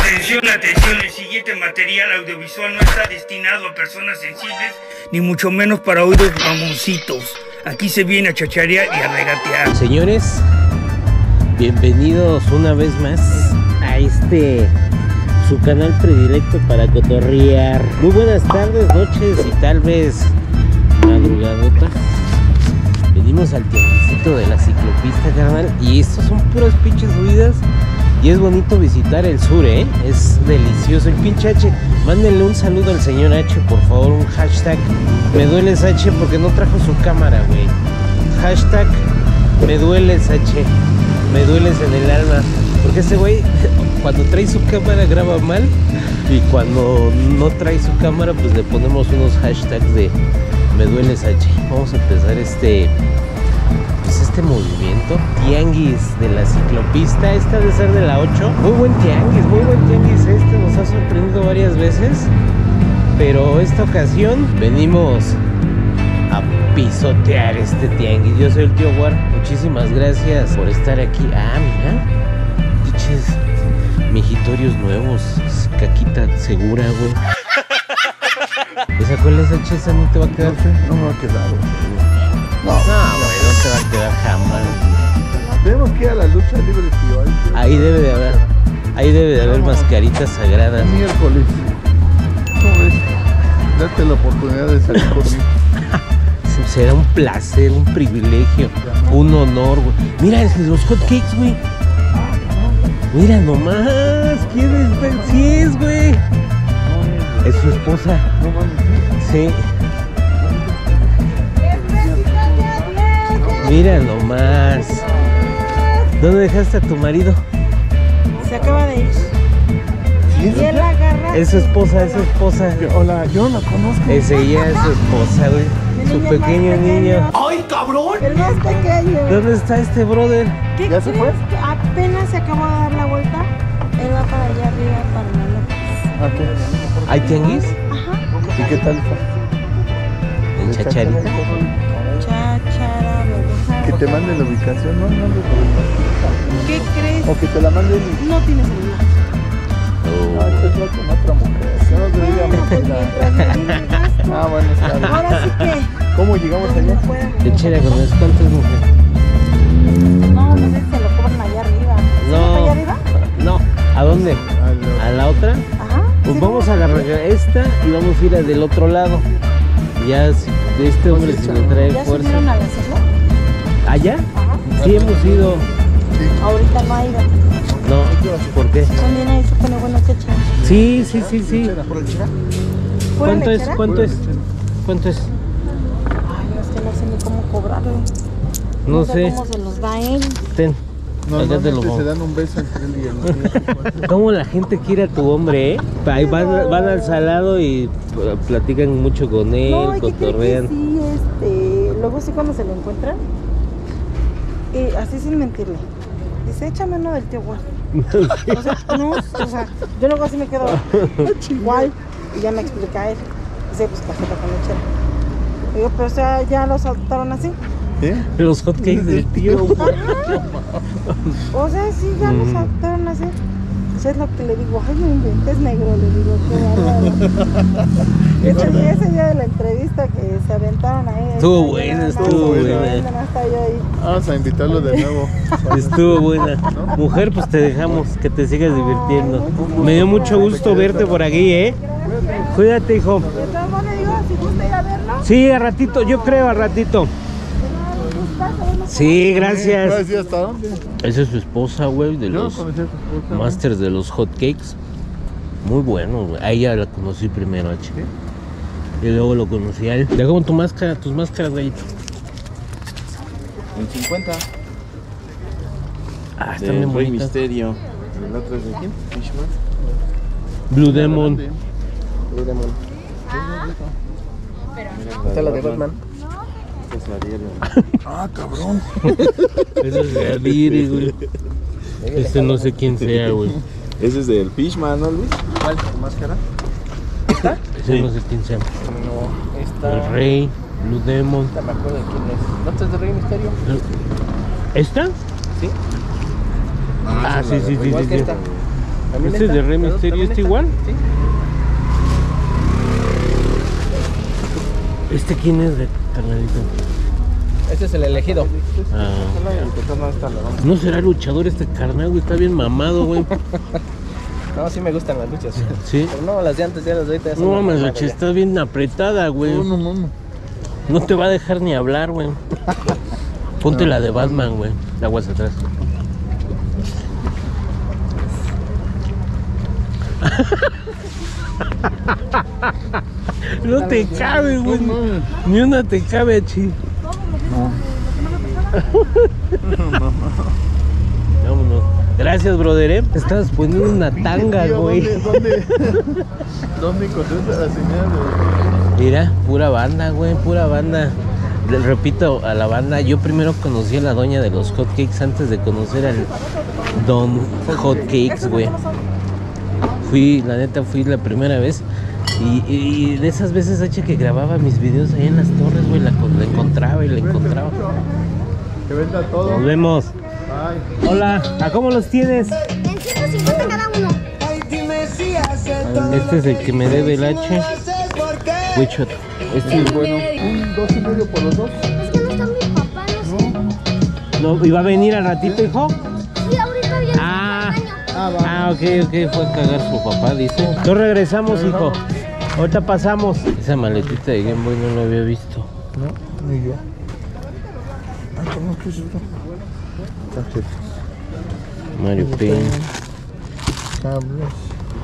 Atención, atención, el siguiente material audiovisual no está destinado a personas sensibles, ni mucho menos para oídos mamoncitos. Aquí se viene a chacharear y a regatear. Señores, bienvenidos una vez más a su canal predilecto para cotorrear. Muy buenas tardes, noches y tal vez madrugadota. Venimos al tianguisito de la ciclopista, carnal, y estos son puras pinches subidas. Y es bonito visitar el sur, es delicioso. El pinche H, mándenle un saludo al señor H, por favor, un hashtag. Me dueles H porque no trajo su cámara, güey. Hashtag me dueles H, me dueles en el alma. Porque ese güey, cuando trae su cámara graba mal, y cuando no trae su cámara, pues le ponemos unos hashtags de me dueles H. Vamos a empezar este movimiento tianguis de la ciclopista. Esta debe ser de la 8. Muy buen tianguis nos ha sorprendido varias veces, pero esta ocasión venimos a pisotear este tianguis. Yo soy el tío War, muchísimas gracias por estar aquí. Mira, pinches mijitorios nuevos, caquita segura, güey. ¿Esa cuál es, H? ¿Esa no te va a quedar? No me va a quedar, güey. No, güey, no te va a quedar jamás. Tenemos que ir a la lucha libre, tío. Ahí debe de haber mascaritas sagradas. Miércoles. ¿Cómo ves? Date la oportunidad de salir conmigo. Será un placer, un privilegio, un honor, güey. Mira, los hotcakes, güey. Mira nomás. ¿Quién es? Sí es, güey. Es su esposa. No mames. Sí. Mira nomás. ¿Dónde dejaste a tu marido? Se acaba de ir. ¿Sí? Y él agarra. Es su esposa, es su esposa. Hola, yo no la conozco. Ese ya es su esposa, güey. Su pequeño niño. ¡Ay, cabrón! El más pequeño. ¿Dónde está este brother? ¿Qué ¿Ya se crees? fue? Que apenas se acabó de dar la vuelta. Él va para allá arriba, para la López. ¿Hay tianguis? Ajá. ¿Y qué tal está? En Chacharita. Cháchara, Bebejá. Que te mande la ubicación, ¿no? ¿Qué crees? O que te la mande y... No tiene celular. No, esto es lo con otra mujer. Yo no debería bueno, está bien. Ahora sí que. ¿Cómo llegamos No allá? puede. Chachara, ¿cuántas mujeres? No, pues se lo cobran allá arriba. ¿Sí No. allá arriba? No. ¿A dónde? ¿A la otra? Ajá. Pues Sí, vamos a agarrar esta y vamos a ir a del otro lado. Ya, si este hombre si no trae ¿Ya fuerza. subieron a la isla? ¿Allá? Ajá. Sí, hemos ido. Ahorita no ha ido. No, ¿por qué? También ahí se pone bueno que echar. Sí. ¿Por el Chira? ¿Cuánto es? lechera? ¿Cuánto es? ¿Cuánto es? Ay, no sé, no sé ni cómo cobrarlo. No sé. ¿Cómo se los da él? Ten. Acá te lo Normalmente se pongo. dan un beso entre él y el tío. ¿Cómo la gente quiere a tu hombre, Ahí van al salado y platican mucho con él, No, ¿y qué crees cotorrean. que sí, luego sí cuando se lo encuentran, así sin mentirle, dice, échame uno del tío Juan. O sea, no, o sea, yo luego así me quedo igual, y ya me explica él. Dice, pues cajeta con lechera. Digo, pero o sea, ya los adoptaron así. ¿Eh? Los hotcakes del tío. O sea, sí, ya los adoptaron así. Eso es lo que le digo, ay, no inventes, negro, le digo, qué bárbaro. Ese día de la entrevista que se aventaron ahí. Estuvo buena. Vamos a invitarlo de nuevo. Estuvo buena. Mujer, pues te dejamos que te sigas divirtiendo. Me dio mucho gusto verte por aquí, Cuídate, hijo. De todas maneras, digo, si gusta ir a verlo. Sí, a ratito, yo creo a ratito. Sí, gracias. Gracias, ¿hasta dónde? Esa es su esposa, güey, de Yo no los conocí a su esposa. masters de los hotcakes. Muy bueno, güey. A ella la conocí primero, H. Y luego lo conocí a él. Dejamos tus máscaras, gallito. En 50. Están De bien Rey bonitas. Misterio. ¿El otro es de quién? Fishman. Blue Demon. Blue Demon. Está la de Batman. Esta es la Ariel. Ah, cabrón. Ese es de Adiri, güey. Este no sé quién sea, güey. Ese es del Fishman, ¿no, Luis? ¿Cuál? ¿Tu máscara? Ese no sé quién sea. No, esta. El Rey, Blue Demon. Esta me acuerdo de quién es. ¿No esta es de Rey Misterio? ¿Esta? Sí. Sí. Igual que esta. ¿También ¿Este es de Rey ¿También Misterio? ¿Este igual? Sí. ¿Este quién es de carnalito? Este es el elegido. Ah. No será luchador este carnal, güey. Está bien mamado, güey. No, sí me gustan las luchas. Sí. Pero no, las de antes, ya las de ahorita ya son No más mames, mamadas Lache, ya. está bien apretada, güey. No, no. No te va a dejar ni hablar, güey. Ponte la de Batman, güey. La aguas atrás. No te cabe, güey. Ni una te cabe, chi. Vámonos. Gracias, brother, ¿eh? Estabas poniendo una tanga, güey. ¿Dónde encontraste a la señal, güey? Mira, pura banda, güey, pura banda. Le repito a la banda, yo primero conocí a la doña de los hotcakes antes de conocer al Don Hotcakes, güey. La neta fui la primera vez. Y de esas veces, H, que grababa mis videos ahí en las torres, güey, la encontraba y la encontraba. Que venda todo. Nos vemos. Ay. Hola, ¿a cómo los tienes? En 150 cada uno. Este es el que me debe el H. Wichot. Este es bueno. Un 2.5 por los dos. Es que no está mi papá, no sé. No, ¿iba a venir al ratito, hijo? Sí, ahorita viene Ah. el baño. Va. Ok, fue a cagar su papá, dice. Entonces regresamos, hijo. Ahorita pasamos. Esa maletita de Game Boy no la había visto. No, ni yo. Ah, ¿cómo que es esto? Tarjetas. Mario Paint. Cables.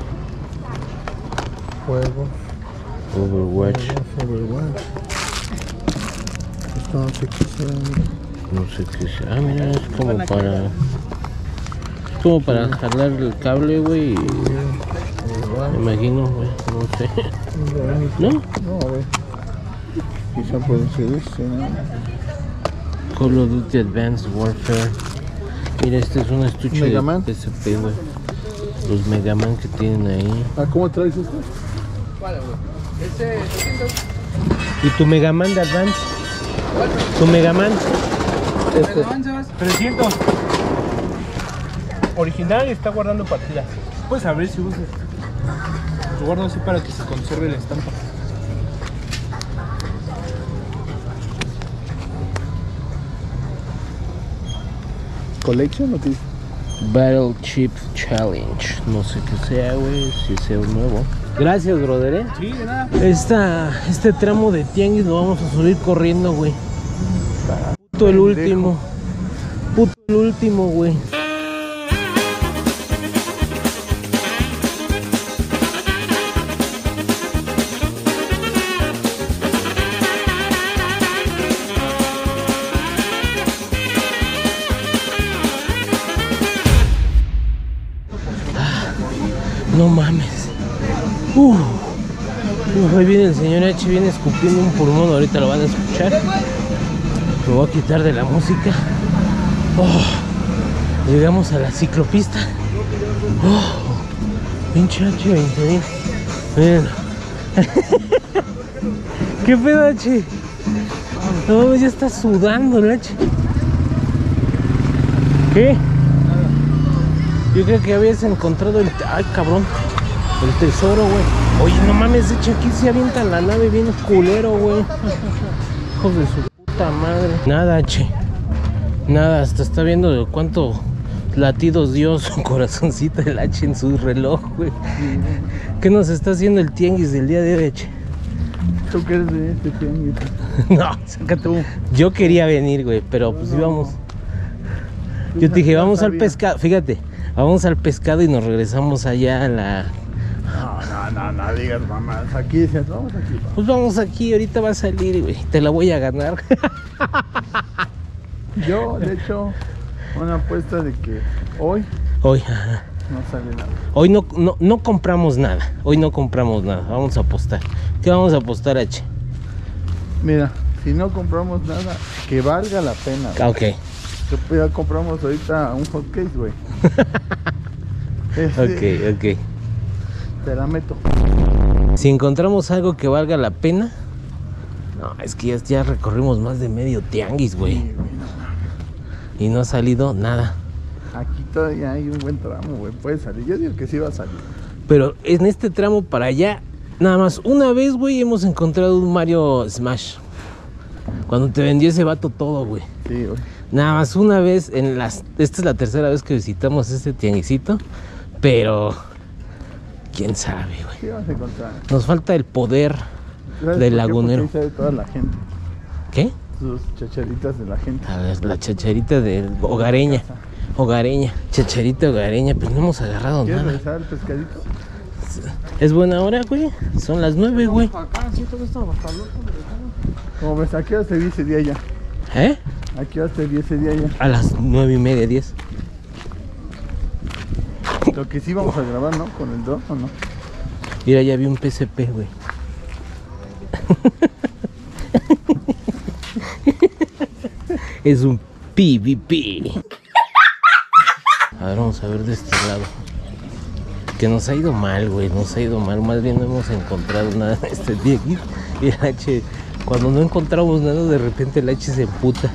Juegos. Overwatch. Overwatch. Esto no sé qué sea. No sé qué sea. Ah, mira, es como para... Es como para jalar el cable, güey. Me imagino, güey. No sé. ¿No? No, a ver. Quizá puede ser este, ¿no? Call of Duty Advanced Warfare. Mira, este es un estuche Mega Man. de PSP, güey. Los Mega Man que tienen ahí. Ah, ¿cómo traes esto? ¿Cuál, güey? Ese 200. ¿Y tu Mega Man de Advance? ¿Tu Mega Man? Este. 300. Original y está guardando partidas. Puedes abrir si gustas. Lo guardo así para que se conserve la estampa. ¿Collection o qué? Battle Chip Challenge. No sé qué sea, güey. Si sea un nuevo. Gracias, brother, ¿eh? Sí, de nada. Este tramo de tianguis lo vamos a subir corriendo, güey. Puto el último. Puto el último, güey. No mames. Ahí viene el señor H, viene escupiendo un pulmón, ahorita lo van a escuchar. Me voy a quitar de la música. Llegamos a la ciclopista. Pinche H20.000. Miren. ¿Qué pedo, H? No, ya está sudando el H. ¿Qué? Yo creo que habías encontrado el... Ay, cabrón. El tesoro, güey. Oye, no mames, echa aquí se avienta la nave bien culero, güey. Hijos de su puta madre. Nada, che. Nada, hasta está viendo de cuánto latidos dio su corazoncito el H en su reloj, güey. ¿Qué nos está haciendo el tianguis del día de hoy, che? ¿Tú qué eres de este tianguis? No, sácate. Yo quería venir, güey, pero pues íbamos. Yo te dije, vamos al pescado. Fíjate, vamos al pescado y nos regresamos allá a la... No digas mamás. Aquí decías, vamos aquí. Pues vamos aquí, ahorita va a salir, güey. Te la voy a ganar. Yo, de hecho, una apuesta de que hoy Hoy, ajá. no sale nada. Hoy no compramos nada. Hoy no compramos nada. Vamos a apostar. ¿Qué vamos a apostar, H? Mira, si no compramos nada, que valga la pena. Ah, ok. Ya compramos ahorita un hot case, güey. Ok. Te la meto. Si encontramos algo que valga la pena. No, es que ya recorrimos más de medio tianguis, güey. Y no ha salido nada. Aquí todavía hay un buen tramo, güey. Puede salir. Yo digo que sí va a salir. Pero en este tramo para allá, nada más una vez, güey, hemos encontrado un Mario Smash. Cuando te vendió ese vato todo, güey. Sí, güey. Nada más una vez, esta es la tercera vez que visitamos este tianguisito. Pero, quién sabe, güey. Sí, vamos a encontrar. Nos falta el poder del lagunero. Porque ahí sabe toda la gente. ¿Qué? Sus chacharitas de la gente. A ver, la chacharita de hogareña. Hogareña, chacharita hogareña, pero no hemos agarrado ¿Quieres nada. regresar al pescadito? Es buena hora, güey. Son las 9, güey. Como ves, ¿a qué hora te vi ese día ya? ¿Eh? ¿A qué hora te vi ese día ya? A las 9:30, 10. Lo que sí vamos a grabar, ¿no? Con el drone, ¿o no? Mira, ya vi un PCP, güey. Es un PvP. A ver, vamos a ver de este lado. Que nos ha ido mal, güey. Nos ha ido mal. Más bien no hemos encontrado nada en este día. Y el H, cuando no encontramos nada, de repente el H se emputa.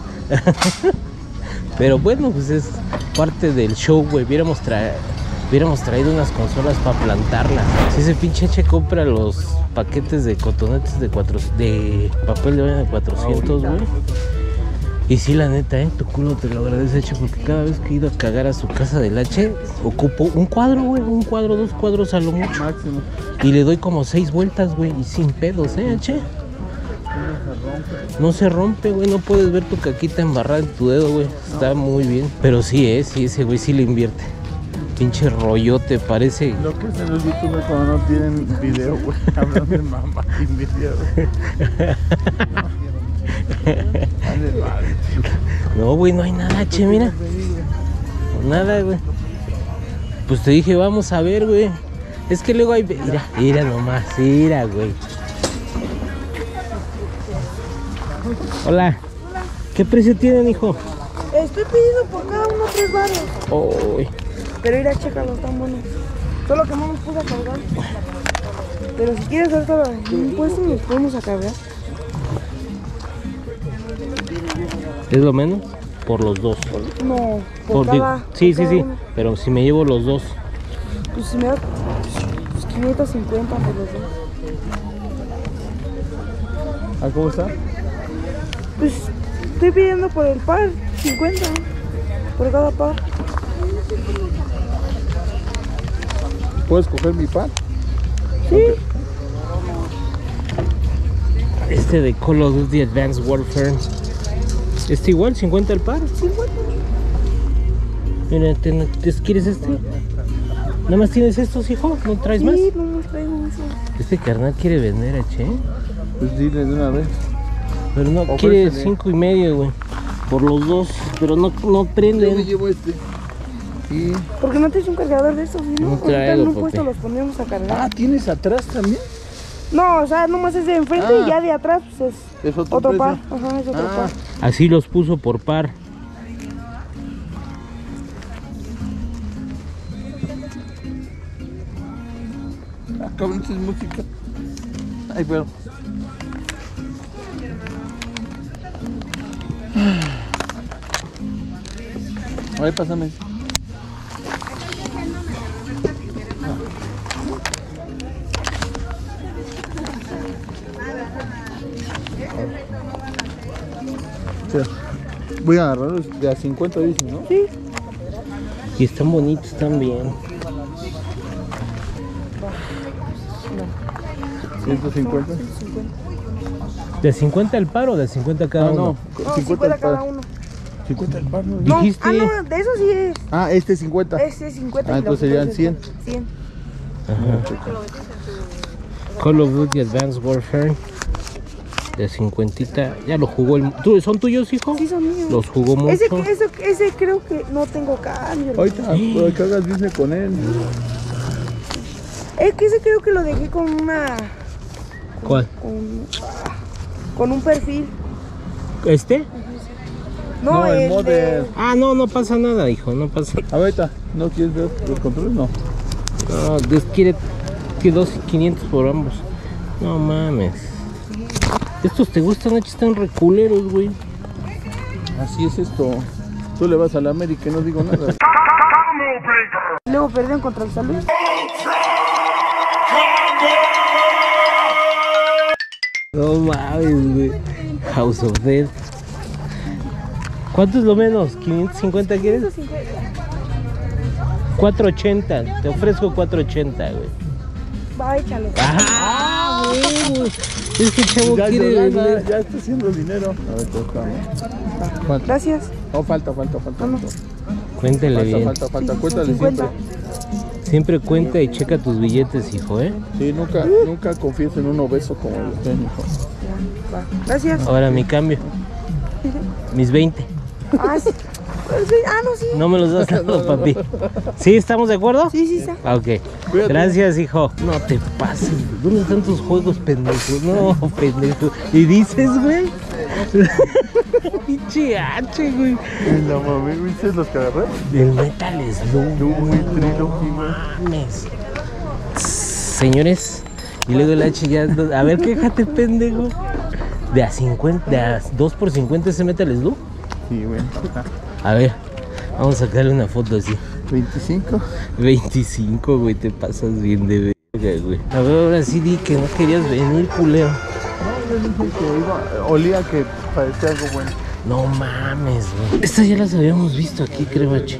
Pero bueno, pues es parte del show, güey. Hubiéramos traído unas consolas para plantarlas. Si ese pinche H compra los paquetes de cotonetes de papel de baño de 400, güey. Y sí, la neta, tu culo te lo agradece, H, porque cada vez que he ido a cagar a su casa del H, ocupo un cuadro, güey, 2 cuadros a lo mucho. Máximo. Y le doy como 6 vueltas, güey, y sin pedos, H. No se rompe, güey, no puedes ver tu caquita embarrada en tu dedo, güey. Está muy bien. Pero sí, sí, ese güey sí le invierte. Pinche rollote, parece. Lo que hacen los youtubers cuando no tienen video, güey. Hablan de mamá sin video, güey. No, güey, no hay nada, H, mira. Nada, güey. Pues te dije, vamos a ver, güey. Es que luego hay... Mira nomás, mira, güey. Hola. ¿Qué precio tienen, hijo? Estoy pidiendo por cada uno 3 baros. Uy. Pero ir a checarlos, están buenos. Solo que no nos puse a cargar. Pero si quieres hacer todo el impuesto, nos podemos a cargar. ¿Es lo menos? Por los dos. No, por cada, sí, por cada sí. uno. Pero si me llevo los dos. Pues si me da 550 por los dos. ¿Ah, cómo está? Pues estoy pidiendo por el par 50 por cada par. ¿Puedes coger mi pan? Sí. Este de Call of Duty Advanced Warfare. ¿Este igual? ¿50 el par? 50. Mira, ¿quieres este? ¿Nada más tienes estos, hijo? ¿No traes más? Sí, no más traigo eso. Este carnal quiere vender, H. Pues dile de una vez. Pero no, Ofrécele. quiere 5.5, güey. Por los dos, pero no Yo me prenden. llevo este. Sí. ¿Por qué no traes un cargador de estos? ¿Sí, no? No Ahorita traigo, en un papi. puesto los ponemos a cargar. Ah, ¿tienes atrás también? No, o sea, nomás es de enfrente y ya de atrás pues Es otro otro par. precio. Ajá, es otro par. Así los puso por par. Ah, cabrón, esta es música. Ay, pero. Ay, pásame. Sí. Voy a agarrarlos de a 50, dicen, ¿no? Sí. Y están bonitos también. 150. ¿De 50 el par o de 50 cada uno? No, 50 cada uno. 50 el par, ¿no? No, Dijiste. no, de eso sí es. Ah, este es 50. Este es 50. Ah, y entonces los serían 100. 100. Call of Duty Advanced Warfare. De 50. Ya lo jugó el... ¿Son tuyos, hijo? Sí, son míos. Los jugó mucho. Ese creo que no tengo cambio. Ahorita, pero que hagas business con él. Es que ese creo que lo dejé con una... ¿Cuál? Con un perfil. ¿Este? No, el de... model. Ah, no pasa nada, hijo, no pasa. Ahorita, ¿no quieres ver los controles? No. No, quiere que 2.500 por ambos. No mames. Estos te gustan, están reculeros, güey. Así es esto. Tú le vas a la América y no digo nada. Luego perdieron contra el San Luis. No mames, güey. House of Dead. ¿Cuánto es lo menos? ¿550 quieres? 480. Te ofrezco 480, güey. Va, échale. ¡Ah, güey! Es que chavo Ya, quiere Yolanda, vender. ya está haciendo dinero. A ver, ¿cuánto? Gracias. Oh, falta. Cuéntale bien. Falta. Cuéntale 50. Siempre cuenta y checa tus billetes, hijo, ¿eh? Sí, nunca confíes en un obeso como usted, hijo. Va. Gracias. Ahora mi cambio. Mis 20. Ah, sí. No, sí. No me los has dado, papi. ¿Sí? ¿Estamos de acuerdo? Sí, sí, está. Ah, ok. Gracias, hijo. No te pases. ¿Dónde están tus juegos, pendejo? No, pendejo. ¿Y dices, güey? Pinche H, güey. La mami, ¿viste los que agarré? El Metal Slug. Muy trilogy, Mames. Señores. Y luego el H ya. A ver, quéjate, pendejo. De a 50, de a 2 por 50 ese Metal Slug. Sí, güey. A ver, vamos a sacarle una foto así. 25. 25, güey, te pasas bien de verga, güey. A ver, ahora sí di que no querías venir, culero. No, yo dije que olía que parecía algo bueno. No mames, güey. Estas ya las habíamos visto aquí, creo, H.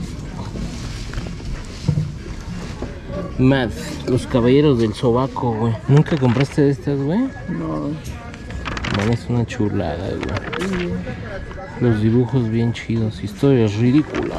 Mad, los caballeros del sobaco, güey. ¿Nunca compraste de estas, güey? No. Man, es una chulada, güey. Los dibujos bien chidos, historias ridículas.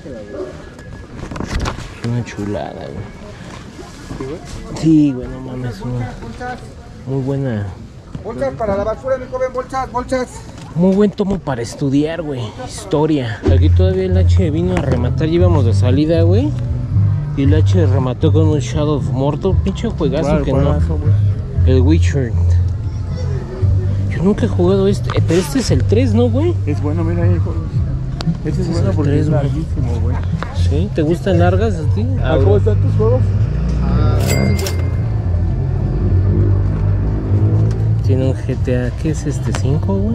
Es una chulada, güey. Sí, güey, no mames, una muy buena. Bolsas para la basura, mi joven, bolsas. Muy buen tomo para estudiar, güey. Historia. Aquí todavía el H vino a rematar, ya íbamos de salida, güey. Y el H remató con un Shadow of Mordor, pinche juegazo que no. El Witcher. Nunca he jugado este, pero este es el 3, ¿no, güey? Es bueno, mira ahí, hijo. Este es bueno porque 3, es larguísimo, güey. ¿Sí? ¿Te gustan largas a ti? ¿Cómo están tus juegos? Tiene un GTA, ¿qué es este? ¿5, güey?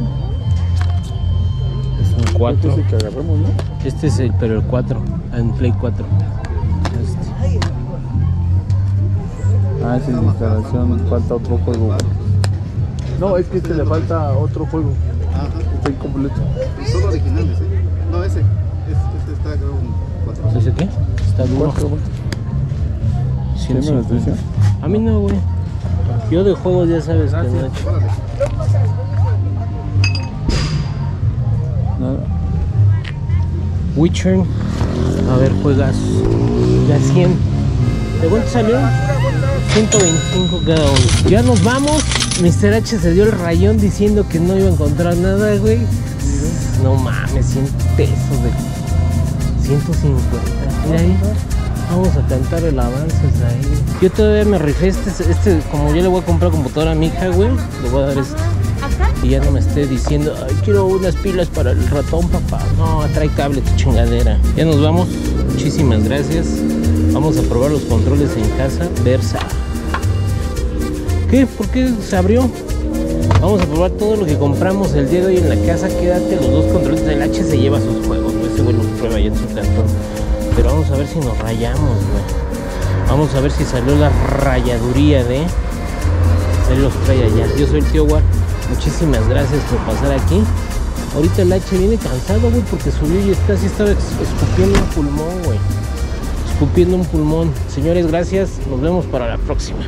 Es un 4. Este es el que agarramos, ¿no? Este es el, pero el 4, en Play 4. Ah, esa es la instalación, falta otro juego, güey. No, es que le falta otro juego. Ajá. Está incompleto. Son originales, ¿eh? No, ese está, creo, un 4. ¿Ese qué? Está duro. 4, güey. 150. A mí no, güey. Yo de juegos ya sabes que no he hecho. Nada. Witcher. A ver, juegas. Ya 100. ¿De cuánto salió? 125 cada uno. Ya nos vamos. Mr. H se dio el rayón diciendo que no iba a encontrar nada, güey. No mames, 100 pesos de 150. Mira ahí. Vamos a cantar el avance ahí. Yo todavía me rifé este, como yo le voy a comprar computadora a mi hija, güey, le voy a dar este. Y ya no me esté diciendo, ay, quiero unas pilas para el ratón, papá. No, trae cable tu chingadera. Ya nos vamos. Muchísimas gracias. Vamos a probar los controles en casa. Versa. ¿Qué? ¿Por qué se abrió? Vamos a probar todo lo que compramos el día de hoy en la casa. Quédate, los dos controles del H se lleva sus juegos, ¿no? Ese güey los prueba ya en su cantón. Pero vamos a ver si nos rayamos, güey. Vamos a ver si salió la rayaduría de... Él los trae allá. Yo soy el tío War. Muchísimas gracias por pasar aquí. Ahorita el H viene cansado, güey, porque subió y casi estaba escupiendo un pulmón, güey. Escupiendo un pulmón. Señores, gracias. Nos vemos para la próxima.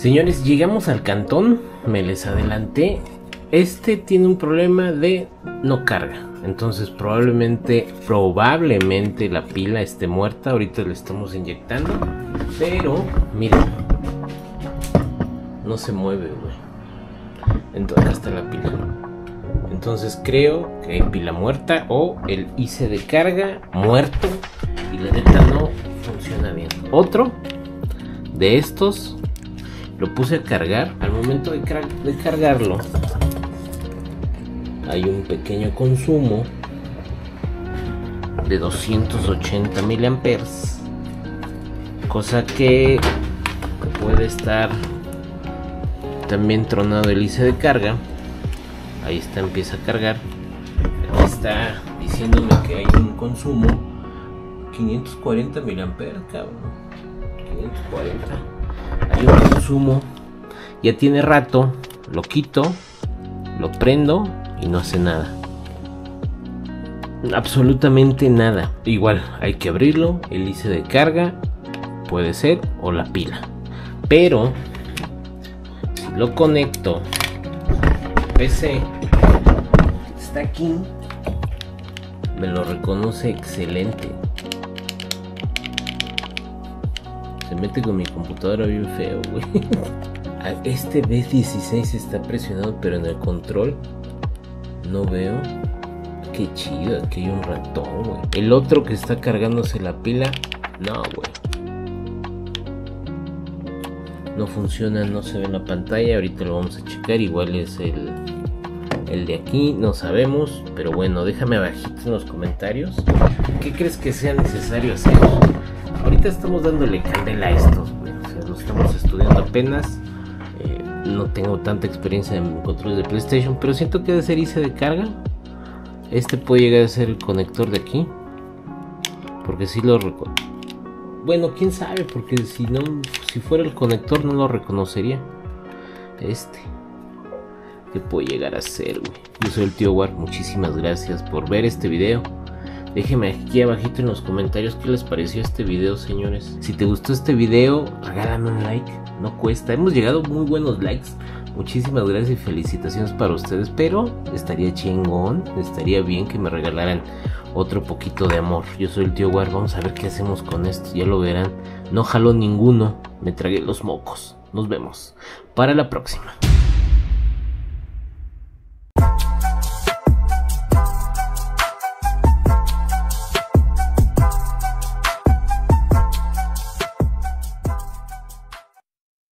Señores, llegamos al cantón, me les adelanté. Este tiene un problema de no carga, entonces probablemente la pila esté muerta. Ahorita le estamos inyectando, pero miren, no se mueve, güey. Entonces acá está la pila. Entonces creo que hay pila muerta o el IC de carga muerto y la neta no funciona bien. Otro de estos lo puse a cargar. Al momento de cargarlo hay un pequeño consumo de 280 miliamperes, cosa que puede estar también tronado el IC de carga. Ahí está, empieza a cargar. Aquí está diciéndome que hay un consumo 540 miliamperes, cabrón. 540. Hay un consumo. Ya tiene rato. Lo quito, lo prendo y no hace nada. Absolutamente nada. Igual hay que abrirlo. El IC de carga puede ser, o la pila. Pero si lo conecto PC, está aquí, me lo reconoce excelente. Se mete con mi computadora bien feo, güey. Este B16 está presionado, pero en el control no veo. Qué chido, aquí hay un ratón, güey. El otro que está cargándose la pila, no, güey. No funciona, no se ve en la pantalla. Ahorita lo vamos a checar. Igual es el de aquí, no sabemos. Pero bueno, déjame abajito en los comentarios ¿qué crees que sea necesario hacer? Ahorita estamos dándole candela a estos, güey. O sea, lo estamos estudiando apenas. No tengo tanta experiencia en controles de PlayStation, pero siento que debe ser IC de carga. Este puede llegar a ser el conector de aquí, porque si lo bueno, quién sabe, porque si fuera el conector no lo reconocería. ¿Qué puede llegar a ser, güey? Yo soy el tío War, muchísimas gracias por ver este video. Déjenme aquí abajito en los comentarios qué les pareció este video, señores. Si te gustó este video, regálame un like, no cuesta. Hemos llegado muy buenos likes. Muchísimas gracias y felicitaciones para ustedes. Pero estaría chingón, estaría bien que me regalaran otro poquito de amor. Yo soy el tío War, vamos a ver qué hacemos con esto. Ya lo verán, no jaló ninguno, me tragué los mocos. Nos vemos para la próxima.